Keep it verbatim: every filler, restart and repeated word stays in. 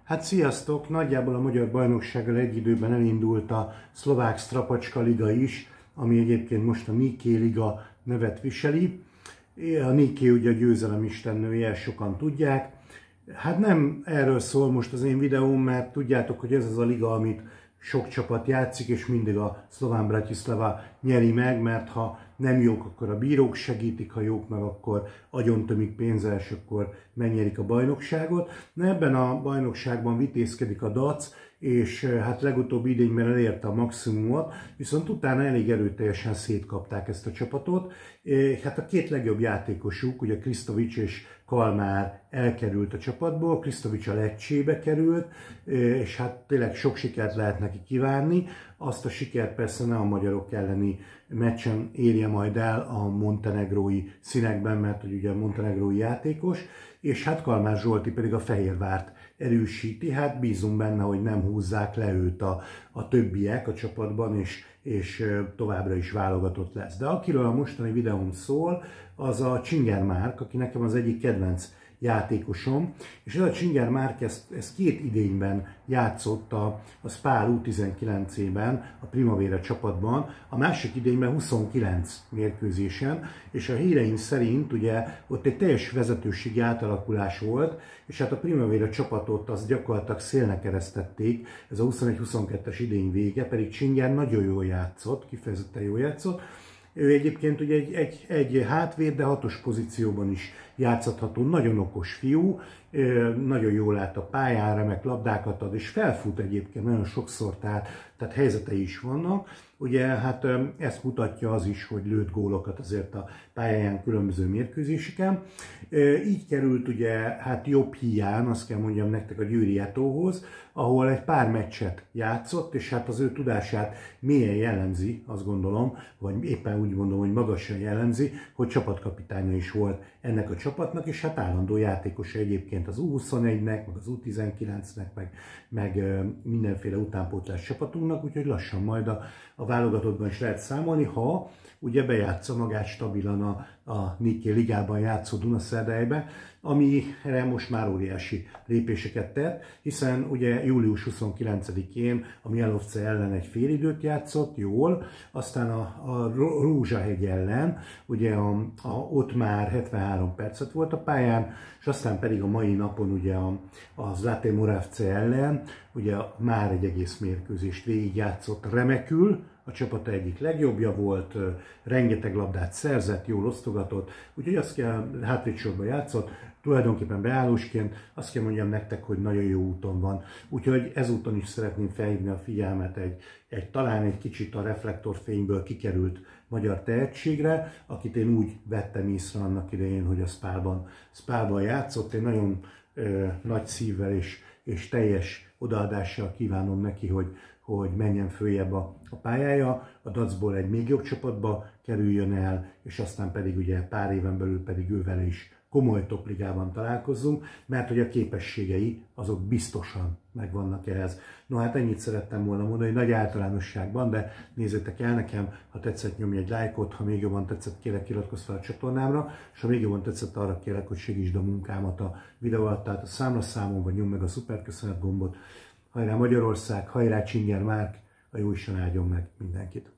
Hát sziasztok! Nagyjából a magyar bajnoksággal egy időben elindult a szlovák strapacska liga is, ami egyébként most a Nike liga nevet viseli. A Nike ugye a győzelem istennője, sokan tudják. Hát nem erről szól most az én videóm, mert tudjátok, hogy ez az a liga, amit sok csapat játszik, és mindig a Slovan Bratislava nyeri meg, mert ha nem jók, akkor a bírók segítik, ha jók meg, akkor agyontömik pénzzel, és akkor megnyerik a bajnokságot. Na, ebben a bajnokságban vitézkedik a dac, és hát legutóbbi idényben elérte a maximumot, viszont utána elég erőteljesen szétkapták ezt a csapatot. Hát a két legjobb játékosuk, ugye Krisztovics és Kalmár elkerült a csapatból, Krisztovics a Lecce-be került, és hát tényleg sok sikert lehet neki kívánni. Azt a sikert persze ne a magyarok elleni meccsen érje majd el a montenegrói színekben, mert hogy ugye a montenegrói játékos, és hát Kalmár Zsolti pedig a Fehérvárt erősíti, hát bízunk benne, hogy nem húzzák le őt a, a többiek a csapatban, és, és továbbra is válogatott lesz. De akiről a mostani videóm szól, az a Csinger Márk, aki nekem az egyik kedvenc játékosom, és ez a Csinger Márk ezt, ezt két idényben játszott a, a Spal U tizenkilencében, a Primavera csapatban, a másik idényben huszonkilenc mérkőzésen, és a híreim szerint ugye ott egy teljes vezetőségi átalakulás volt, és hát a Primavera csapatot azt gyakorlatilag szélnek eresztették, ez a huszonegy huszonkettes idény vége, pedig Csinger nagyon jól játszott, kifejezetten jól játszott. Ő egyébként ugye egy, egy, egy hátvéd, de hatos pozícióban is játszható, nagyon okos fiú, nagyon jól lát a pályán, remek labdákat ad, és felfut egyébként nagyon sokszor, tehát, tehát helyzetei is vannak. Ugye hát ezt mutatja az is, hogy lőtt gólokat azért a pályáján különböző mérkőzéseken. Így került ugye hát jobb híján, azt kell mondjam nektek, a Győri Etóhoz, ahol egy pár meccset játszott, és hát az ő tudását mélyen jellemzi, azt gondolom, vagy éppen úgy gondolom, hogy magasan jellemzi, hogy csapatkapitánya is volt ennek a csapatnak, és hát állandó játékosa egyébként az U huszonegynek, meg az U tizenkilencnek, meg, meg mindenféle utánpótlás csapatunknak, úgyhogy lassan majd a, a válogatottban is lehet számolni, ha ugye bejátsza magát stabilan a, a Nike ligában játszó Dunaszerdelybe, amire most már óriási lépéseket tett, hiszen ugye július huszonkilencedikén a Mielovce ellen egy félidőt játszott, jól, aztán a, a Rózsahegy ellen, ugye a, a, ott már hetvenhárom percet volt a pályán, és aztán pedig a mai napon ugye a, a Zlaté Moravce ellen, ugye már egy egész mérkőzést végigjátszott remekül, a csapata egyik legjobbja volt, rengeteg labdát szerzett, jól osztogatott, úgyhogy azt kell, hátvédsorban játszott, tulajdonképpen beállósként, azt kell mondjam nektek, hogy nagyon jó úton van. Úgyhogy ezúton is szeretném felhívni a figyelmet egy, egy talán egy kicsit a reflektorfényből kikerült magyar tehetségre, akit én úgy vettem észre annak idején, hogy a Spalban, Spalban játszott. Én nagyon ö, nagy szívvel és, és teljes odaadással kívánom neki, hogy, hogy menjen följebb a, a pályája, a dacból egy még jobb csapatba kerüljön el, és aztán pedig ugye pár éven belül pedig ővel is komoly topligában találkozzunk, mert hogy a képességei azok biztosan megvannak ehhez. No hát ennyit szerettem volna mondani, nagy általánosságban, de nézzétek el nekem, ha tetszett, nyomj egy lájkot, ha még jobban tetszett, kérlek iratkozz fel a csatornámra, és ha még jobban tetszett, arra kérlek, hogy segítsd a munkámat a videó alatt, tehát a számlaszámon, vagy nyomd meg a szuper köszönet gombot. Hajrá Magyarország, hajrá Csinger Márk, a Jóisten áldjon meg mindenkit!